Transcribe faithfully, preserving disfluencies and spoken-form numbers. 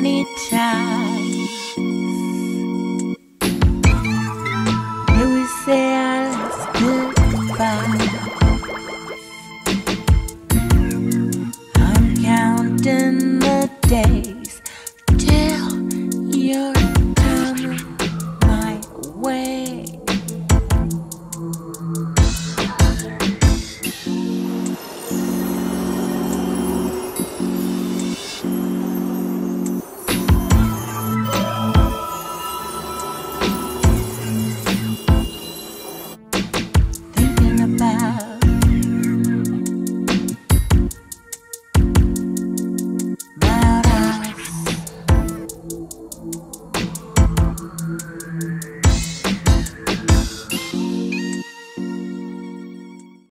many times will we say our last goodbye? I'm counting the days